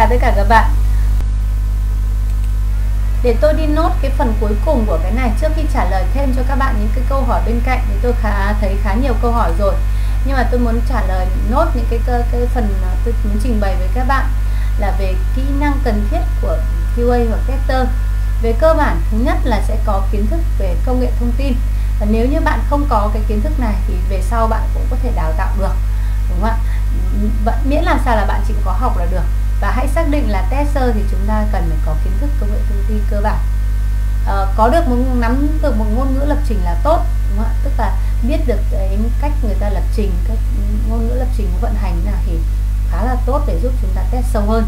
tất cả các bạn. Để tôi đi nốt cái phần cuối cùng của cái này trước khi trả lời thêm cho các bạn những cái câu hỏi bên cạnh, thì tôi thấy khá nhiều câu hỏi rồi, nhưng mà tôi muốn trả lời nốt những cái phần tôi muốn trình bày với các bạn là về kỹ năng cần thiết của QA hoặc tester. Về cơ bản, thứ nhất là sẽ có kiến thức về công nghệ thông tin, và nếu như bạn không có cái kiến thức này thì về sau bạn cũng có thể đào tạo được, đúng không ạ? Miễn làm sao là bạn chỉ có học là được. Và hãy xác định là tester thì chúng ta cần phải có kiến thức công nghệ thông tin cơ bản, có được nắm được một ngôn ngữ lập trình là tốt, đúng không ạ? Tức là biết được cái cách người ta lập trình, cách ngôn ngữ lập trình vận hành nào thì khá là tốt để giúp chúng ta test sâu hơn.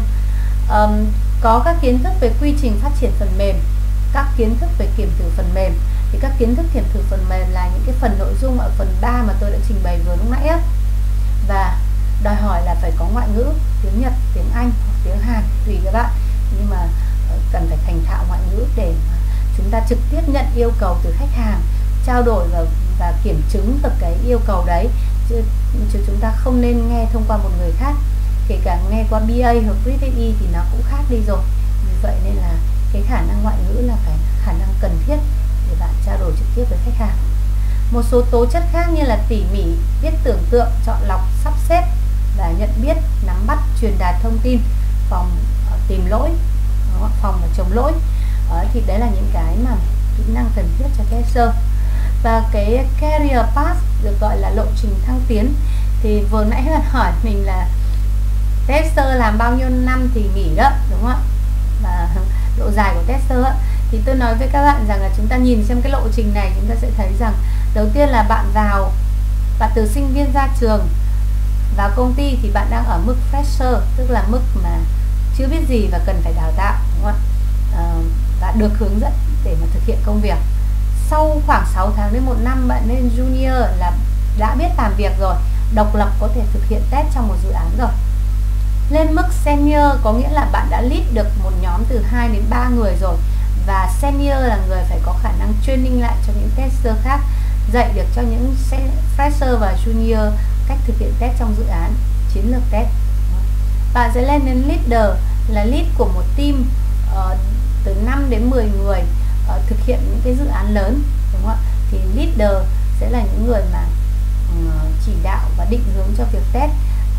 Có các kiến thức về quy trình phát triển phần mềm, các kiến thức về kiểm thử phần mềm. Thì các kiến thức kiểm thử phần mềm là những cái phần nội dung ở phần 3 mà tôi đã trình bày vừa lúc nãy á. Và đòi hỏi là phải có ngoại ngữ, tiếng Nhật, tiếng Anh hoặc tiếng Hàn tùy các bạn, nhưng mà cần phải thành thạo ngoại ngữ để mà chúng ta trực tiếp nhận yêu cầu từ khách hàng, trao đổi và kiểm chứng được cái yêu cầu đấy, chứ chúng ta không nên nghe thông qua một người khác. Kể cả nghe qua BA hoặc README thì nó cũng khác đi rồi. Vì vậy nên là cái khả năng ngoại ngữ là phải khả năng cần thiết để bạn trao đổi trực tiếp với khách hàng. Một số tố chất khác như là tỉ mỉ, biết tưởng tượng, chọn lọc, sắp xếp và nhận biết, nắm bắt, truyền đạt thông tin, phòng tìm lỗi, phòng và chống lỗi. Thì đấy là những cái mà kỹ năng cần thiết cho tester. Và cái career path được gọi là lộ trình thăng tiến. Thì vừa nãy bạn hỏi mình là tester làm bao nhiêu năm thì nghỉ đó, đúng không ạ? Và độ dài của tester á, thì tôi nói với các bạn rằng là chúng ta nhìn xem cái lộ trình này, chúng ta sẽ thấy rằng đầu tiên là bạn từ sinh viên ra trường vào công ty thì bạn đang ở mức fresher, tức là mức mà chưa biết gì và cần phải đào tạo, đúng không ạ? Và được hướng dẫn để mà thực hiện công việc. Sau khoảng 6 tháng đến 1 năm bạn lên junior là đã biết làm việc rồi, độc lập có thể thực hiện test trong một dự án rồi. Lên mức senior có nghĩa là bạn đã lead được một nhóm từ 2 đến 3 người rồi, và senior là người phải có khả năng training lại cho những tester khác, dạy được cho những fresher và junior cách thực hiện test trong dự án, chiến lược test. Bạn sẽ lên đến leader, là lead của một team từ 5 đến 10 người thực hiện những cái dự án lớn, đúng không ạ? Thì leader sẽ là những người mà chỉ đạo và định hướng cho việc test,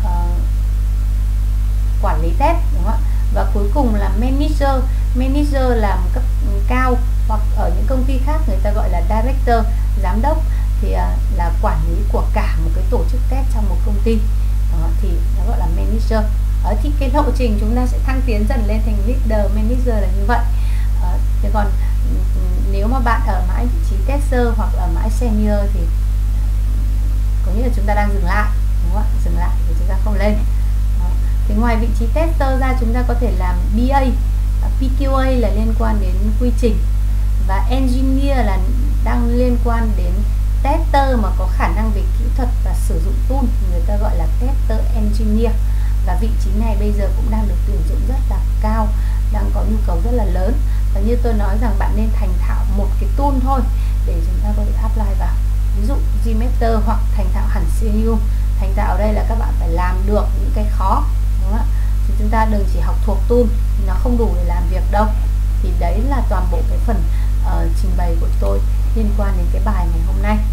quản lý test, đúng không ạ? Và cuối cùng là manager. Manager là một cấp cao, hoặc ở những công ty khác người ta gọi là director, giám đốc, thì là quản lý của cả một cái tổ chức test trong một công ty. Thì nó gọi là manager. Thì cái lộ trình chúng ta sẽ thăng tiến dần lên thành leader, manager là như vậy. Thế còn nếu mà bạn ở mãi vị trí tester hoặc ở mãi senior thì có nghĩa là chúng ta đang dừng lại, đúng không ạ? Dừng lại thì chúng ta không lên. Thì ngoài vị trí tester ra, chúng ta có thể làm BA, PQA là liên quan đến quy trình, và engineer là đang liên quan đến tester mà có khả năng về kỹ thuật và sử dụng tool, người ta gọi là tester engineer. Và vị trí này bây giờ cũng đang được tuyển dụng rất là cao, đang có nhu cầu rất là lớn. Và như tôi nói rằng bạn nên thành thạo một cái tool thôi để chúng ta có thể apply vào, ví dụ Gmeter hoặc thành thạo hẳn Selenium. Thành thạo ở đây là các bạn phải làm được những cái khó, đúng không ạ? Thì chúng ta đừng chỉ học thuộc tool, nó không đủ để làm việc đâu. Thì đấy là toàn bộ cái phần trình bày của tôi liên quan đến cái bài ngày hôm nay.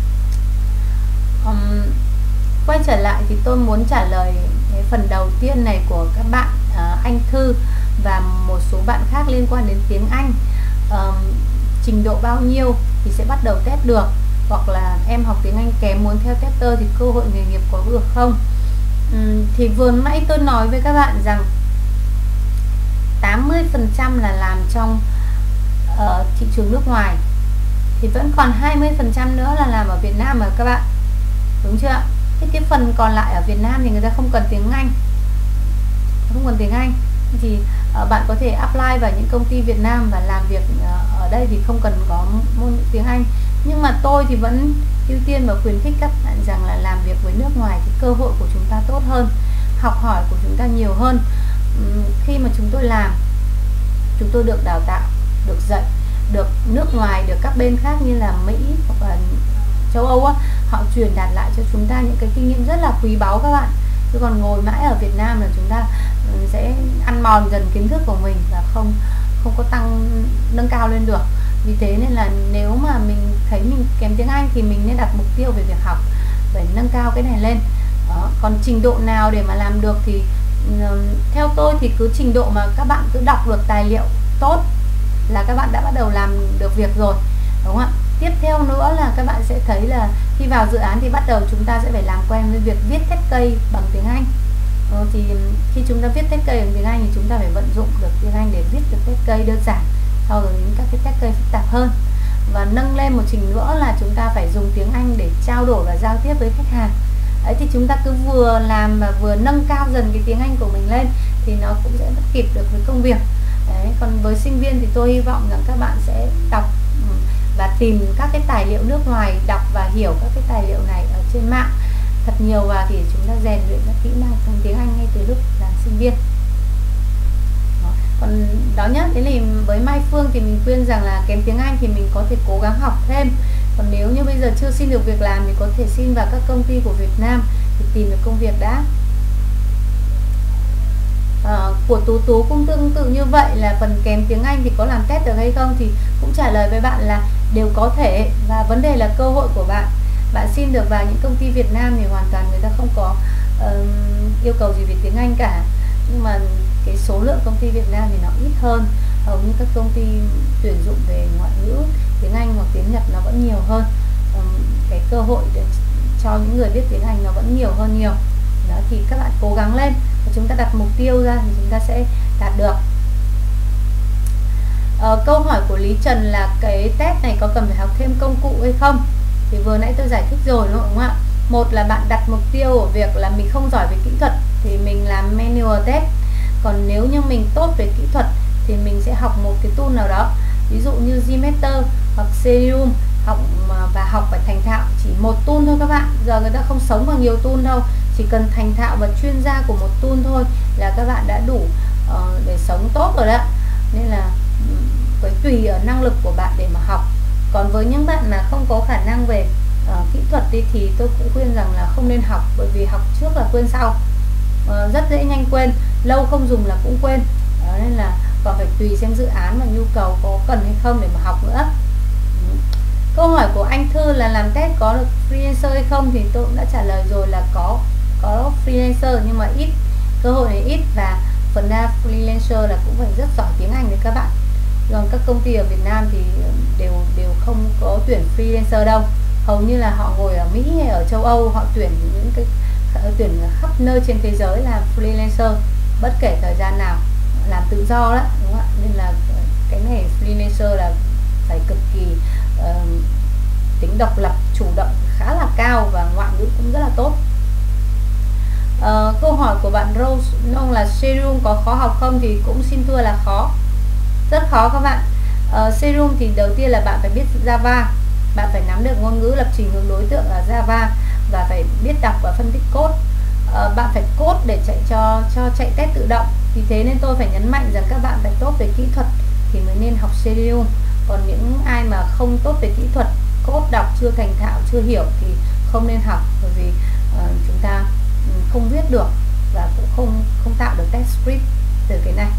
Quay trở lại thì tôi muốn trả lời cái phần đầu tiên này của các bạn Anh Thư và một số bạn khác liên quan đến tiếng Anh. Trình độ bao nhiêu thì sẽ bắt đầu test được, hoặc là em học tiếng Anh kém muốn theo tester thì cơ hội nghề nghiệp có được không? Thì vừa nãy tôi nói với các bạn rằng 80% là làm trong thị trường nước ngoài, thì vẫn còn 20% nữa là làm ở Việt Nam mà các bạn, đúng chưa ạ? Thế cái phần còn lại ở Việt Nam thì người ta không cần tiếng Anh, thì bạn có thể apply vào những công ty Việt Nam và làm việc ở đây thì không cần có ngôn ngữ tiếng Anh. Nhưng mà tôi thì vẫn ưu tiên và khuyến khích các bạn rằng là làm việc với nước ngoài thì cơ hội của chúng ta tốt hơn, học hỏi của chúng ta nhiều hơn. Khi mà chúng tôi làm, chúng tôi được đào tạo, được dạy, được nước ngoài, được các bên khác như là Mỹ hoặc là châu Âu á, họ truyền đạt lại cho chúng ta những cái kinh nghiệm rất là quý báu các bạn. Chứ còn ngồi mãi ở Việt Nam là chúng ta sẽ ăn mòn dần kiến thức của mình và không không có nâng cao lên được. Vì thế nên là nếu mà mình thấy mình kém tiếng Anh thì mình nên đặt mục tiêu về việc học, để nâng cao cái này lên. Đó. Còn trình độ nào để mà làm được thì theo tôi thì cứ trình độ mà các bạn cứ đọc được tài liệu tốt là các bạn đã bắt đầu làm được việc rồi, đúng không ạ? Tiếp theo nữa là các bạn sẽ thấy là khi vào dự án thì bắt đầu chúng ta sẽ phải làm quen với việc viết test case bằng tiếng Anh. Thì khi chúng ta viết test case bằng tiếng Anh thì chúng ta phải vận dụng được tiếng Anh để viết được test case đơn giản, sau rồi đến các cái test case phức tạp hơn. Và nâng lên một trình nữa là chúng ta phải dùng tiếng Anh để trao đổi và giao tiếp với khách hàng. Đấy, thì chúng ta cứ vừa làm và vừa nâng cao dần cái tiếng Anh của mình lên thì nó cũng sẽ bắt kịp được với công việc. Đấy, còn với sinh viên thì tôi hy vọng rằng các bạn sẽ đọc và tìm các cái tài liệu nước ngoài, đọc và hiểu các cái tài liệu này ở trên mạng thật nhiều vào thì chúng ta rèn luyện các kỹ năng trong tiếng Anh ngay từ lúc là sinh viên. Đó. Còn đó nhá, thế thì với Mai Phương thì mình khuyên rằng là kém tiếng Anh thì mình có thể cố gắng học thêm. Còn nếu như bây giờ chưa xin được việc làm thì có thể xin vào các công ty của Việt Nam thì tìm được công việc đã. Của Tú Tú cũng tương tự như vậy, là phần kém tiếng Anh thì có làm test được hay không thì cũng trả lời với bạn là đều có thể, và vấn đề là cơ hội của bạn. Bạn xin được vào những công ty Việt Nam thì hoàn toàn người ta không có yêu cầu gì về tiếng Anh cả, nhưng mà cái số lượng công ty Việt Nam thì nó ít hơn. Hầu như các công ty tuyển dụng về ngoại ngữ tiếng Anh hoặc tiếng Nhật nó vẫn nhiều hơn. Cái cơ hội để cho những người biết tiếng Anh nó vẫn nhiều hơn nhiều. Đó, thì các bạn cố gắng lên và chúng ta đặt mục tiêu ra thì chúng ta sẽ đạt được. Câu hỏi của Lý Trần là cái test này có cần phải học thêm công cụ hay không? Thì vừa nãy tôi giải thích rồi, đúng không ạ? Một là bạn đặt mục tiêu ở việc là mình không giỏi về kỹ thuật thì mình làm manual test. Còn nếu như mình tốt về kỹ thuật thì mình sẽ học một cái tool nào đó, ví dụ như Gmeter hoặc Cerium, và học phải thành thạo chỉ một tool thôi các bạn. Giờ người ta không sống bằng nhiều tool đâu, chỉ cần thành thạo và chuyên gia của một tool thôi là các bạn đã đủ để sống tốt rồi đó. Nên là với tùy ở năng lực của bạn để mà học. Còn với những bạn mà không có khả năng về kỹ thuật thì tôi cũng khuyên rằng là không nên học, bởi vì học trước là quên sau, rất dễ nhanh quên, lâu không dùng là cũng quên. Nên là còn phải tùy xem dự án và nhu cầu có cần hay không để mà học nữa. Câu hỏi của anh Thư là làm test có được freelancer hay không thì tôi cũng đã trả lời rồi là có freelancer, nhưng mà ít, cơ hội này ít, và phần đa freelancer là cũng phải rất giỏi tiếng Anh đấy các bạn. Còn các công ty ở Việt Nam thì đều không có tuyển freelancer đâu. Hầu như là họ ngồi ở Mỹ hay ở châu Âu, họ tuyển những cái tuyển khắp nơi trên thế giới làm freelancer, bất kể thời gian nào, làm tự do đó, đúng không ạ? Nên là cái này freelancer là phải cực kỳ tính độc lập, chủ động khá là cao và ngoại ngữ cũng rất là tốt. Câu hỏi của bạn Rose Nông là Cerium có khó học không thì cũng xin thưa là khó, rất khó các bạn. Cerium thì đầu tiên là bạn phải biết Java, bạn phải nắm được ngôn ngữ lập trình hướng đối tượng là Java và phải biết đọc và phân tích code. Bạn phải code để chạy cho chạy test tự động. Vì thế nên tôi phải nhấn mạnh rằng các bạn phải tốt về kỹ thuật thì mới nên học Cerium. Còn những ai mà không tốt về kỹ thuật, code đọc chưa thành thạo, chưa hiểu thì không nên học, bởi vì chúng ta không viết được và cũng không tạo được test script từ cái này.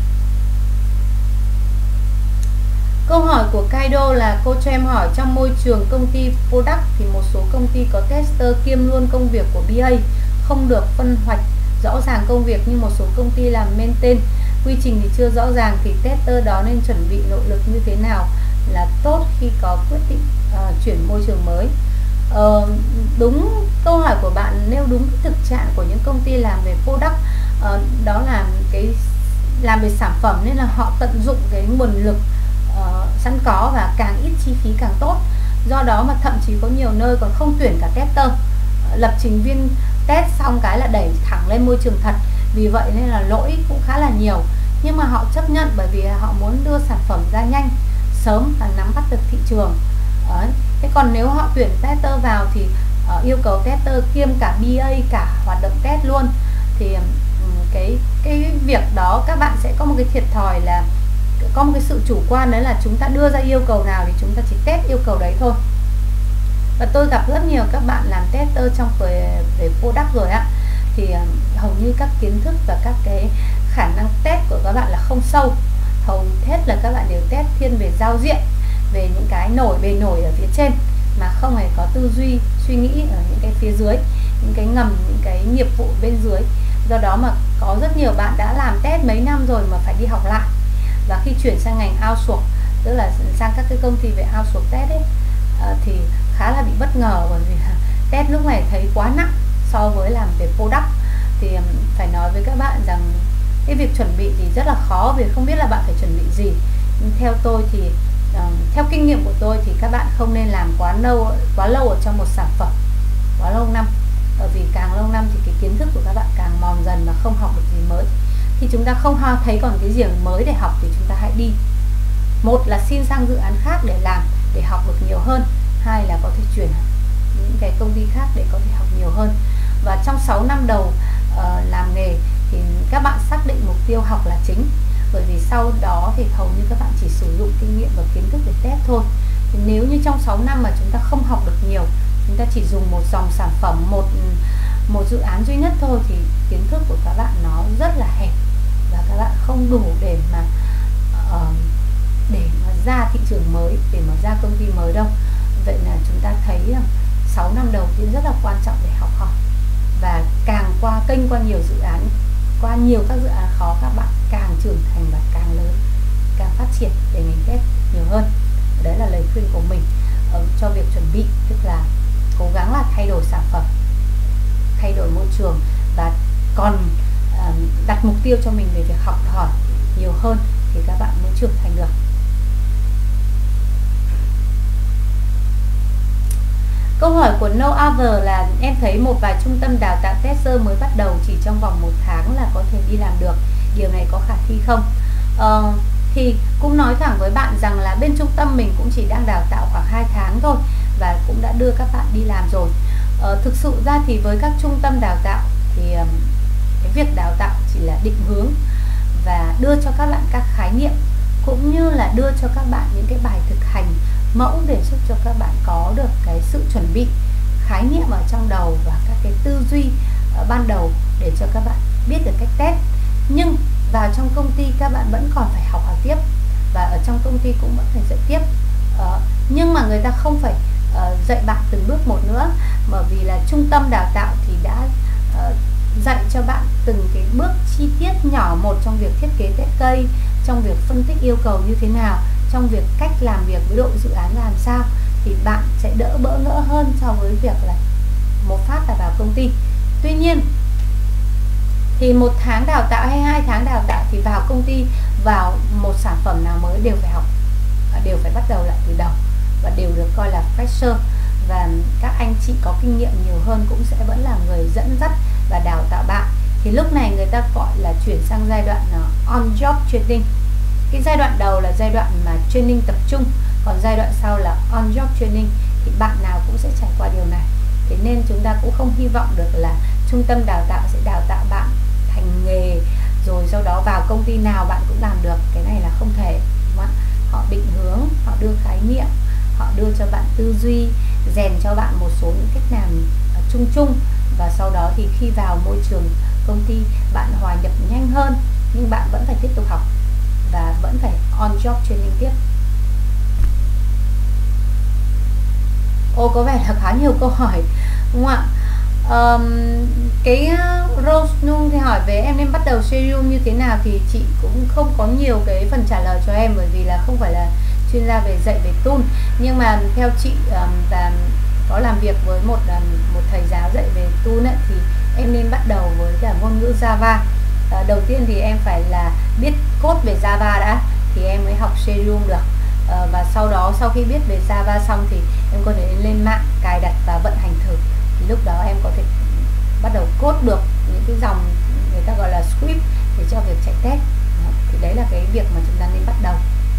Câu hỏi của Kaido là cô cho em hỏi, trong môi trường công ty product thì một số công ty có tester kiêm luôn công việc của BA, không được phân hoạch rõ ràng công việc như một số công ty làm maintain, quy trình thì chưa rõ ràng, thì tester đó nên chuẩn bị nội lực như thế nào là tốt khi có quyết định chuyển môi trường mới? Đúng, câu hỏi của bạn nêu đúng cái thực trạng của những công ty làm về product, đó là cái làm về sản phẩm nên là họ tận dụng cái nguồn lực sẵn có và càng ít chi phí càng tốt. Do đó mà thậm chí có nhiều nơi còn không tuyển cả tester, lập trình viên test xong cái là đẩy thẳng lên môi trường thật. Vì vậy nên là lỗi cũng khá là nhiều, nhưng mà họ chấp nhận bởi vì họ muốn đưa sản phẩm ra nhanh, sớm và nắm bắt được thị trường. Đấy. Thế còn nếu họ tuyển tester vào thì yêu cầu tester kiêm cả BA, cả hoạt động test luôn, thì cái việc đó các bạn sẽ có một cái thiệt thòi là có một cái sự chủ quan, đấy là chúng ta đưa ra yêu cầu nào thì chúng ta chỉ test yêu cầu đấy thôi. Và tôi gặp rất nhiều các bạn làm tester trong về product rồi ạ, thì hầu như các kiến thức và các cái khả năng test của các bạn là không sâu. Hầu hết là các bạn đều test thiên về giao diện, về những cái bề nổi ở phía trên, mà không hề có tư duy, suy nghĩ ở những cái phía dưới, những cái ngầm, những cái nghiệp vụ bên dưới. Do đó mà có rất nhiều bạn đã làm test mấy năm rồi mà phải đi học lại. Và khi chuyển sang ngành outsource, tức là sang các cái công ty về outsource test ấy, thì khá là bị bất ngờ, bởi vì test lúc này thấy quá nặng so với làm về product. Thì phải nói với các bạn rằng cái việc chuẩn bị thì rất là khó, vì không biết là bạn phải chuẩn bị gì. Nhưng theo tôi thì theo kinh nghiệm của tôi thì các bạn không nên làm quá lâu ở trong một sản phẩm, quá lâu năm, bởi vì càng lâu năm thì cái kiến thức của các bạn càng mòn dần và không học được gì mới. Khi chúng ta không thấy còn cái gì mới để học thì chúng ta hãy đi. Một là xin sang dự án khác để làm, để học được nhiều hơn. Hai là có thể chuyển những cái công ty khác để có thể học nhiều hơn. Và trong 6 năm đầu làm nghề thì các bạn xác định mục tiêu học là chính, bởi vì sau đó thì hầu như các bạn chỉ sử dụng kinh nghiệm và kiến thức để test thôi. Thì nếu như trong 6 năm mà chúng ta không học được nhiều, chúng ta chỉ dùng một dòng sản phẩm, một dự án duy nhất thôi, thì kiến thức của các bạn nó rất là hẹp và các bạn không đủ để mà ra thị trường mới, để mà ra công ty mới đâu. Vậy là chúng ta thấy 6 năm đầu tiên rất là quan trọng để học hỏi, và càng kênh qua nhiều dự án, qua nhiều các dự án khó, các bạn càng trưởng thành và càng lớn, càng phát triển để ngành test nhiều hơn. Đấy là lời khuyên của mình cho việc chuẩn bị, tức là cố gắng là thay đổi sản phẩm, thay đổi môi trường, và còn đặt mục tiêu cho mình về việc học hỏi nhiều hơn thì các bạn mới trưởng thành được. Câu hỏi của No Other là em thấy một vài trung tâm đào tạo tester mới bắt đầu chỉ trong vòng 1 tháng là có thể đi làm được. Điều này có khả thi không? Thì cũng nói thẳng với bạn rằng là bên trung tâm mình cũng chỉ đang đào tạo khoảng 2 tháng thôi, và cũng đã đưa các bạn đi làm rồi. Thực sự ra thì với các trung tâm đào tạo thì cái việc đào tạo chỉ là định hướng và đưa cho các bạn các khái niệm, cũng như là đưa cho các bạn những cái bài thực hành mẫu để giúp cho các bạn có được cái sự chuẩn bị khái niệm ở trong đầu và các cái tư duy ban đầu để cho các bạn biết được cách test. Nhưng vào trong công ty các bạn vẫn còn phải học hỏi tiếp, và ở trong công ty cũng vẫn phải dạy tiếp. Nhưng mà người ta không phải dạy bạn từng bước một nữa, bởi vì là trung tâm đào tạo thì đã dạy cho bạn từng cái bước chi tiết nhỏ một trong việc thiết kế test case, trong việc phân tích yêu cầu như thế nào, trong việc cách làm việc với đội dự án làm sao, thì bạn sẽ đỡ bỡ ngỡ hơn so với việc là một phát là vào công ty. Tuy nhiên thì 1 tháng đào tạo hay 2 tháng đào tạo thì vào công ty, vào một sản phẩm nào mới đều phải học, đều phải bắt đầu lại từ đầu, và đều được coi là fresher. Và các anh chị có kinh nghiệm nhiều hơn cũng sẽ vẫn là người dẫn dắt và đào tạo bạn. Thì lúc này người ta gọi là chuyển sang giai đoạn on job training. Cái giai đoạn đầu là giai đoạn mà training tập trung, còn giai đoạn sau là on job training. Thì bạn nào cũng sẽ trải qua điều này. Thế nên chúng ta cũng không hy vọng được là trung tâm đào tạo sẽ đào tạo bạn thành nghề, rồi sau đó vào công ty nào bạn cũng làm được. Cái này là không thể, đúng không? Họ định hướng, họ đưa khái niệm, họ đưa cho bạn tư duy, rèn cho bạn một số những cách làm chung chung, và sau đó thì khi vào môi trường công ty bạn hòa nhập nhanh hơn, nhưng bạn vẫn phải tiếp tục học và vẫn phải on job training tiếp. Có vẻ là khá nhiều câu hỏi, đúng không ạ? Cái Rose Nung thì hỏi về em nên bắt đầu serum như thế nào, thì chị cũng không có nhiều cái phần trả lời cho em, bởi vì là không phải là chuyên gia về dạy về tool. Nhưng mà theo chị và có làm việc với một thầy giáo dạy về tool ấy, thì em nên bắt đầu với cả ngôn ngữ Java. Đầu tiên thì em phải là biết code về Java đã, thì em mới học serum được. Và sau đó, sau khi biết về Java xong thì em có thể lên mạng cài đặt và vận hành thử, thì lúc đó em có thể bắt đầu code được những cái dòng người ta gọi là script để cho việc chạy test. Thì đấy là cái việc mà chúng ta nên bắt đầu.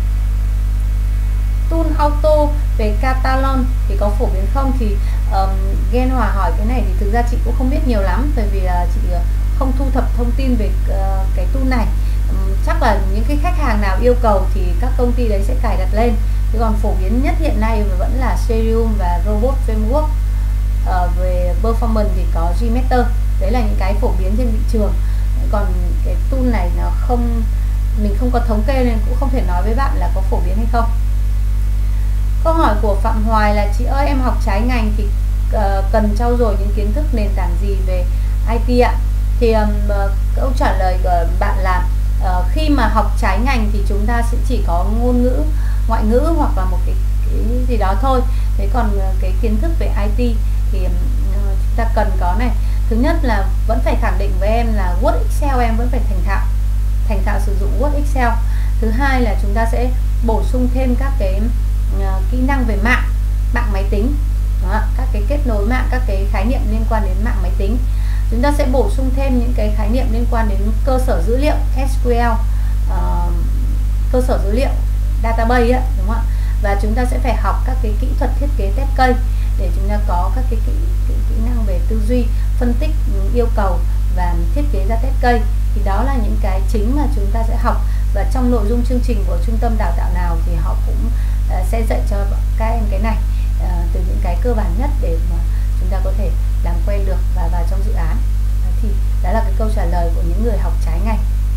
Tool auto về Catalan thì có phổ biến không? Thì Gen Hòa hỏi cái này thì thực ra chị cũng không biết nhiều lắm, bởi vì là chị không thu thập thông tin về cái tool này. Chắc là những cái khách hàng nào yêu cầu thì các công ty đấy sẽ cài đặt lên. Chứ còn phổ biến nhất hiện nay vẫn là Serum và Robot Framework. Về performance thì có Gmeter. Đấy là những cái phổ biến trên thị trường. Còn cái tool này nó không, mình không có thống kê nên cũng không thể nói với bạn là có phổ biến hay không. Câu hỏi của Phạm Hoài là: chị ơi, em học trái ngành thì cần trau dồi những kiến thức nền tảng gì về IT ạ? Thì câu trả lời của bạn là khi mà học trái ngành thì chúng ta sẽ chỉ có ngôn ngữ, ngoại ngữ hoặc là một cái gì đó thôi. Thế còn cái kiến thức về IT thì chúng ta cần có này. Thứ nhất là vẫn phải khẳng định với em là Word Excel em vẫn phải thành thạo sử dụng Word Excel. Thứ hai là chúng ta sẽ bổ sung thêm các cái kỹ năng về mạng máy tính. Đó, các cái kết nối mạng, các cái khái niệm liên quan đến mạng máy tính. Chúng ta sẽ bổ sung thêm những cái khái niệm liên quan đến cơ sở dữ liệu SQL, cơ sở dữ liệu database ấy, đúng không ạ? Và chúng ta sẽ phải học các cái kỹ thuật thiết kế test case để chúng ta có các cái kỹ năng về tư duy, phân tích yêu cầu và thiết kế ra test case. Thì đó là những cái chính mà chúng ta sẽ học, và trong nội dung chương trình của trung tâm đào tạo nào thì họ cũng sẽ dạy cho các em cái này, từ những cái cơ bản nhất để mà chúng ta có thể làm quen được và vào trong dự án. Thì đó là cái câu trả lời của những người học trái ngành.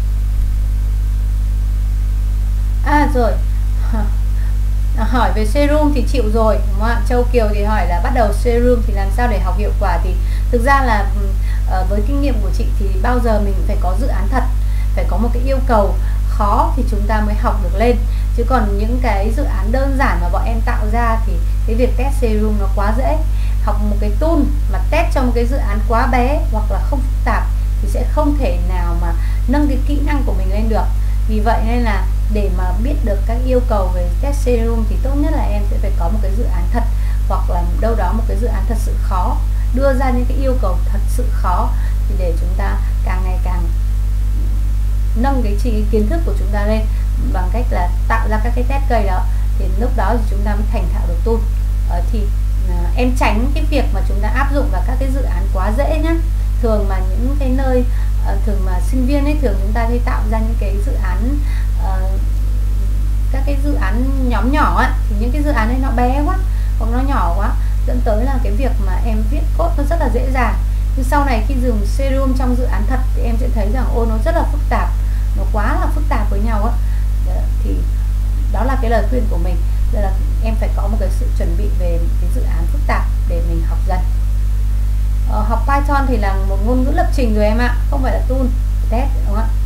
Rồi hỏi về serum thì chịu rồi, đúng không ạ? Châu Kiều thì hỏi là bắt đầu serum thì làm sao để học hiệu quả. Thì thực ra là với kinh nghiệm của chị thì bao giờ mình phải có dự án thật, phải có một cái yêu cầu khó thì chúng ta mới học được lên. Chứ còn những cái dự án đơn giản mà bọn em tạo ra thì cái việc test serum nó quá dễ. Học một cái tool mà test trong cái dự án quá bé hoặc là không phức tạp thì sẽ không thể nào mà nâng cái kỹ năng của mình lên được. Vì vậy nên là để mà biết được các yêu cầu về test serum thì tốt nhất là em sẽ phải có một cái dự án thật, hoặc là đâu đó một cái dự án thật sự khó, đưa ra những cái yêu cầu thật sự khó, thì để chúng ta càng ngày càng nâng cái kiến thức của chúng ta lên bằng cách là tạo ra các cái test case đó, thì lúc đó thì chúng ta mới thành thạo được tool. Thì em tránh cái việc mà chúng ta áp dụng vào các cái dự án quá dễ nhé. Thường mà những cái nơi thường mà sinh viên ấy, thường chúng ta hay tạo ra những cái dự án các cái dự án nhóm nhỏ ấy, thì những cái dự án ấy nó bé quá hoặc nó nhỏ quá, dẫn tới là cái việc mà em viết code nó rất là dễ dàng. Nhưng sau này khi dùng serum trong dự án thật thì em sẽ thấy rằng nó rất là phức tạp, nó quá là phức tạp với nhau á. Thì đó là cái lời khuyên của mình, là em phải có một cái sự chuẩn bị về cái dự án phức tạp để mình học dần. Học Python thì là một ngôn ngữ lập trình rồi em ạ, không phải là tool test, đúng không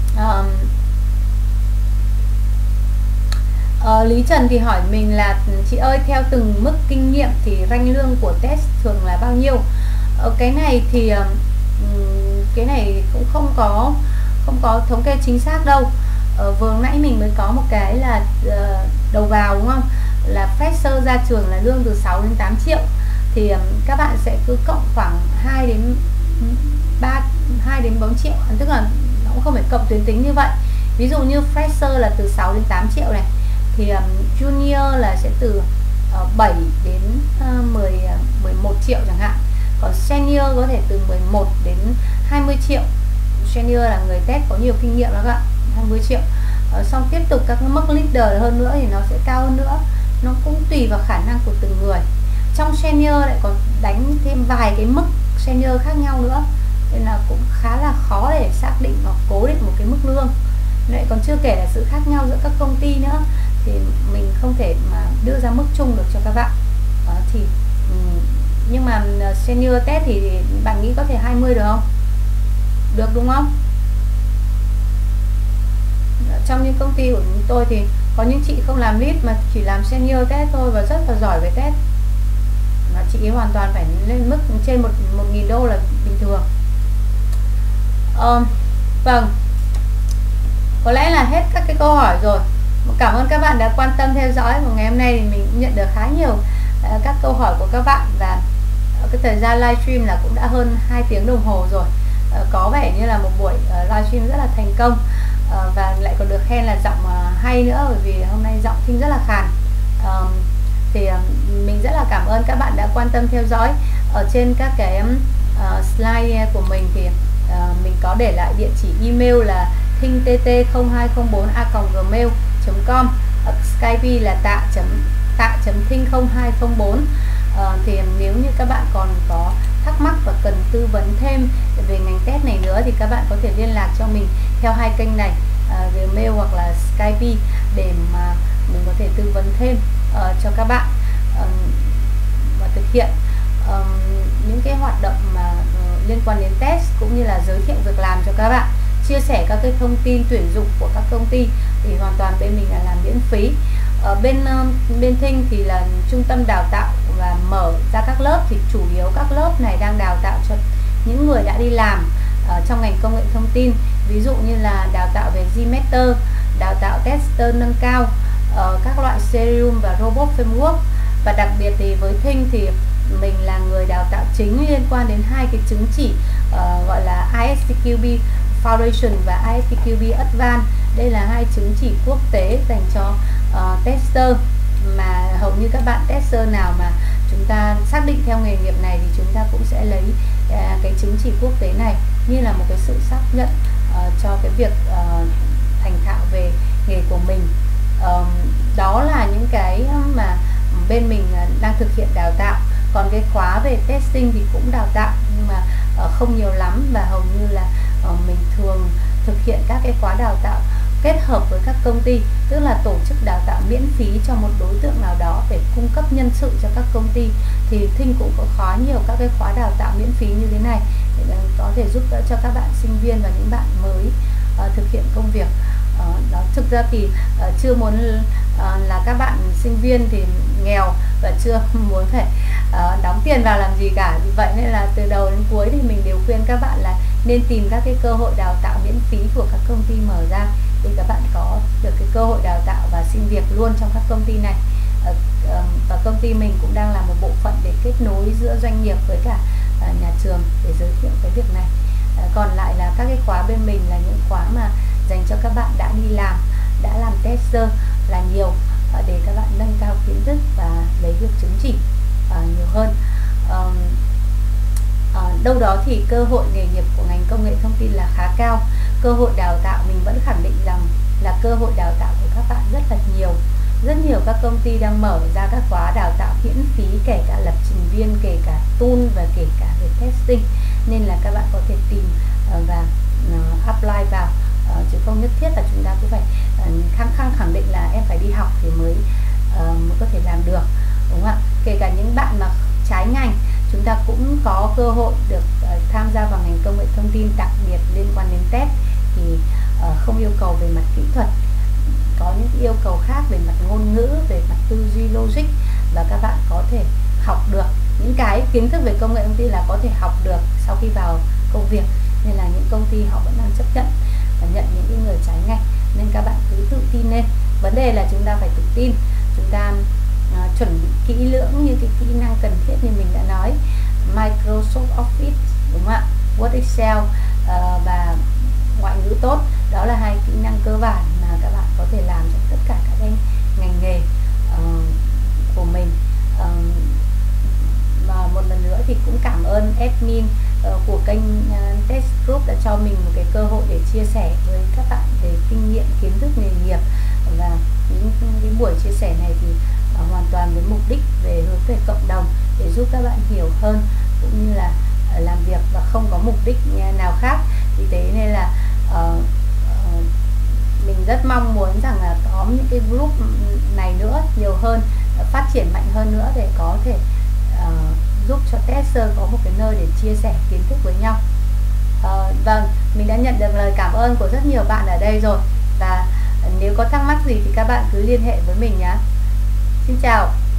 ạ? Lý Trần thì hỏi mình là: chị ơi, theo từng mức kinh nghiệm thì ranh lương của test thường là bao nhiêu? Cái này thì cái này cũng không có thống kê chính xác đâu. Vừa nãy mình mới có một cái là đầu vào, đúng không, là fresher ra trường là lương từ 6 đến 8 triệu. Thì các bạn sẽ cứ cộng khoảng 2 đến 4 triệu, tức là nó cũng không phải cộng tuyến tính như vậy. Ví dụ như fresher là từ 6 đến 8 triệu này, thì junior là sẽ từ 7 đến 11 triệu chẳng hạn. Còn senior có thể từ 11 đến 20 triệu. Senior là người test có nhiều kinh nghiệm đó các bạn, 20 triệu. Xong tiếp tục các mức leader hơn nữa thì nó sẽ cao hơn nữa. Nó cũng tùy vào khả năng của từng người. Trong senior lại còn đánh thêm vài cái mức senior khác nhau nữa, nên là cũng khá là khó để xác định hoặc cố định một cái mức lương. Lại còn chưa kể là sự khác nhau giữa các công ty nữa, thì mình không thể mà đưa ra mức chung được cho các bạn. Nhưng mà senior test thì bạn nghĩ có thể 20 được không? Được, đúng không? Trong những công ty của chúng tôi thì có những chị không làm lead mà chỉ làm senior test thôi và rất là giỏi về test, mà chị ấy hoàn toàn phải lên mức trên 1.000 đô là bình thường. Vâng, có lẽ là hết các cái câu hỏi rồi. Cảm ơn các bạn đã quan tâm theo dõi. Và ngày hôm nay thì mình cũng nhận được khá nhiều các câu hỏi của các bạn, và cái thời gian livestream là cũng đã hơn 2 tiếng đồng hồ rồi. Có vẻ như là một buổi livestream rất là thành công, và lại còn được khen là giọng hay nữa, bởi vì hôm nay giọng Thinh rất là khàn. Thì mình rất là cảm ơn các bạn đã quan tâm theo dõi. Ở trên các cái slide của mình thì mình có để lại địa chỉ email là thingtt0204a.gmail.com, Skype là tạ.thinh0204. Thì nếu như các bạn còn có thắc mắc và cần tư vấn thêm về ngành test này nữa thì các bạn có thể liên lạc cho mình theo hai kênh này, Gmail hoặc là Skype, để mà mình có thể tư vấn thêm cho các bạn và thực hiện những cái hoạt động mà liên quan đến test, cũng như là giới thiệu việc làm cho các bạn, chia sẻ các cái thông tin tuyển dụng của các công ty thì hoàn toàn bên mình là làm miễn phí. Ở bên Thinh thì là trung tâm đào tạo và mở ra các lớp, thì chủ yếu các lớp này đang đào tạo cho những người đã đi làm trong ngành công nghệ thông tin, ví dụ như là đào tạo về Gmeter, đào tạo tester nâng cao, các loại Serium và Robot Framework. Và đặc biệt thì với Thinh thì mình là người đào tạo chính liên quan đến hai cái chứng chỉ gọi là ISTQB Foundation và ISTQB Advanced. Đây là hai chứng chỉ quốc tế dành cho tester, mà hầu như các bạn tester nào mà chúng ta xác định theo nghề nghiệp này thì chúng ta cũng sẽ lấy cái chứng chỉ quốc tế này như là một cái sự xác nhận cho cái việc thành thạo về nghề của mình. Đó là những cái mà bên mình đang thực hiện đào tạo. Còn cái khóa về testing thì cũng đào tạo nhưng mà không nhiều lắm, và hầu như là mình thường thực hiện các cái khóa đào tạo kết hợp với các công ty, tức là tổ chức đào tạo miễn phí cho một đối tượng nào đó để cung cấp nhân sự cho các công ty. Thì Thinh cũng có khá nhiều các cái khóa đào tạo miễn phí như thế này để có thể giúp đỡ cho các bạn sinh viên và những bạn mới thực hiện công việc. Đó, thực ra thì chưa muốn là các bạn sinh viên thì nghèo và chưa muốn phải đóng tiền vào làm gì cả. Vì vậy nên là từ đầu đến cuối thì mình đều khuyên các bạn là nên tìm các cái cơ hội đào tạo miễn phí của các công ty mở ra, để các bạn có được cái cơ hội đào tạo và xin việc luôn trong các công ty này. Và công ty mình cũng đang làm một bộ phận để kết nối giữa doanh nghiệp với cả nhà trường để giới thiệu cái việc này. Còn lại là các cái khóa bên mình là những khóa mà dành cho các bạn đã đi làm, đã làm tester là nhiều, để các bạn nâng cao kiến thức và lấy được chứng chỉ nhiều hơn. Đâu đó thì cơ hội nghề nghiệp của ngành công nghệ thông tin là khá cao. Cơ hội đào tạo mình vẫn khẳng định rằng là cơ hội đào tạo của các bạn rất là nhiều. Rất nhiều các công ty đang mở ra các khóa đào tạo miễn phí, kể cả lập trình viên, kể cả tool và kể cả về testing. Nên là các bạn có thể tìm và apply vào, chứ không nhất thiết là chúng ta cứ phải khẳng định là em phải đi học thì mới có thể làm được, đúng không ạ? Kể cả những bạn mà trái ngành, chúng ta cũng có cơ hội được tham gia vào ngành công nghệ thông tin, đặc biệt liên quan đến test thì không yêu cầu về mặt kỹ thuật, có những yêu cầu khác về mặt ngôn ngữ, về mặt tư duy logic, và các bạn có thể học được những cái kiến thức về công nghệ thông tin là có thể học được sau khi vào công việc. Nên là những công ty họ vẫn đang chấp nhận và nhận những cái người trái ngành, nên các bạn cứ tự tin lên. Vấn đề là chúng ta phải tự tin, chúng ta chuẩn bị kỹ lưỡng như cái kỹ năng cần thiết như mình đã nói, Microsoft Office, đúng không ạ, Word, Excel và ngoại ngữ tốt. Đó là hai kỹ năng cơ bản mà các bạn có thể làm trong tất cả các ngành nghề của mình. Và một lần nữa thì cũng cảm ơn admin của kênh Test Group đã cho mình một cái cơ hội để chia sẻ với các bạn về kinh nghiệm, kiến thức nghề nghiệp. Và những cái buổi chia sẻ này thì hoàn toàn với mục đích về hướng về cộng đồng, để giúp các bạn hiểu hơn cũng như là làm việc, và không có mục đích nào khác. Vì thế nên là mình rất mong muốn rằng là có những cái group này nữa nhiều hơn, phát triển mạnh hơn nữa, để có thể giúp cho tester có một cái nơi để chia sẻ kiến thức với nhau. Vâng, mình đã nhận được lời cảm ơn của rất nhiều bạn ở đây rồi, và nếu có thắc mắc gì thì các bạn cứ liên hệ với mình nhé. Xin chào.